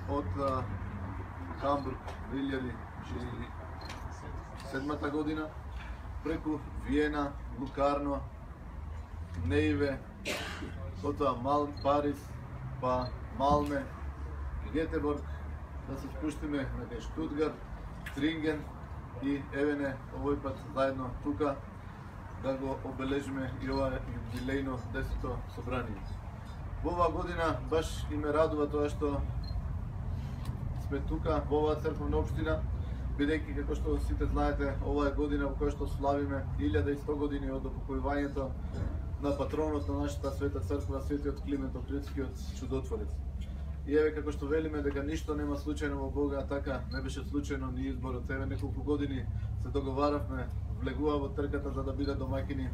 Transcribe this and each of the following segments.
од Хамбург 2007 година, преку Виена, Лукарно, Неиве, потоа Париз, па Малме, Гетеборг, да се спуштиме на Штутгарт, Тринген и евене овој пат заедно тука да го обележиме и ова юбилејно 10-то собрание. Во оваа година баш и ме радува тоа што сме тука во оваа црковна општина, бидејќи како што сите знаете, ова е година во која што славиме 1100 години од упокојувањето на патронот на нашата света црква, светиот Климент Охридскиот чудотворец. И еве како што велиме дека ништо нема случајно во Бога, така не беше случајно ни изборот. Еве неколку години се договаравме, влегува во трката за да бидат домаќини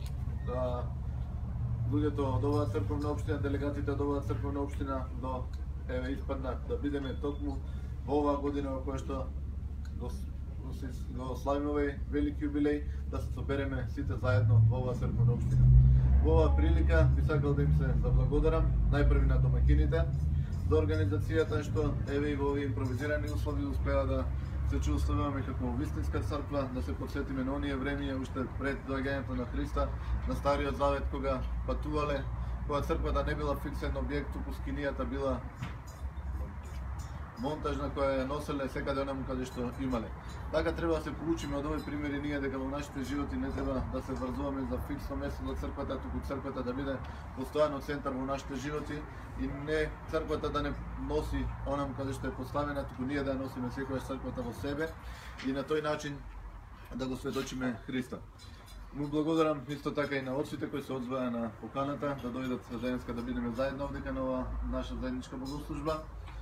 луѓето од оваа црковна општина, делегатите од оваа црковна општина, но еве испадна да бидеме токму во оваа година во која што го славиме овој велики юбилеј, да се собереме сите заедно во оваа црковна општина. Во оваа прилика би сакал да им се заблагодарам најпрви на домаќините за организацијата што еве и во овие импровизирани услови успеа да се чувствуваме како вистинска црква, да се потсетиме на оние времиња уште пред доаѓањето на Христа, на Стариот Завет, кога патувале, кога црквата не била фиксен објект, туку скинијата била монтажна која ја носеле секаде онаму каде што имале. Така треба да се поучиме од овој примери ние дека во нашите животи не треба да се врзуваме за фиксно место за црквата, туку црквата да биде постојано центар во нашите животи и не црквата да не носи онаму каде што е поставена, туку ние да ја носиме секојаш црквата во себе и на тој начин да го сведочиме Христа. Му благодарам исто така и на отците кои се одзваа на поканата да дојдат денеска да бидеме заедно овдека на оваа наша заедничка богослужба.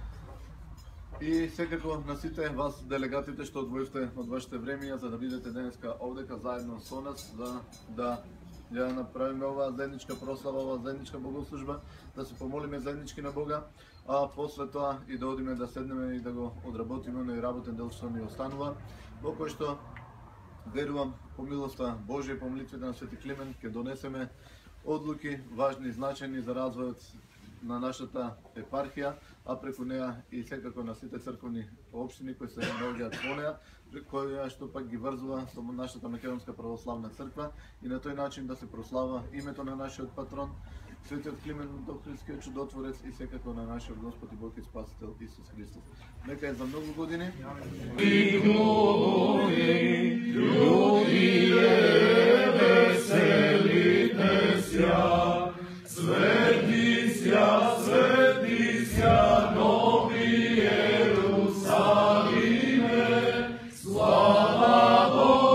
И секако на сите вас делегатите што одвоивте од вашите времења за да бидете денеска овдека заедно со нас, за да ја направиме оваа заедничка прослава, оваа заедничка богослужба, да се помолиме заеднички на Бога, а после тоа и да одиме да седнеме и да го одработиме оној работен дел што ни останува, во кој што верувам по милоста Божја и по молитвите на Свети Климент ќе донесеме одлуки важни и значајни за развојот на нашата епархија, а преку неа и секако на сите црковни општини кои се наоѓаат во неа, која што пак ги врзува со нашата Македонска православна црква и на тој начин да се прослава името на нашиот патрон, Светиот Климент Охридскиот чудотворец и секако на нашиот Господ и Бог и Спасител Исус Христос. Нека е за многу години.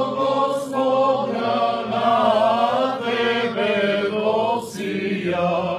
Hallelujah.